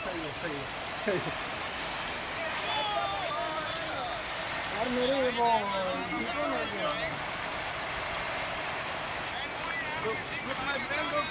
सही है सही है। यार मेरे वो जीपे में गया look my friend look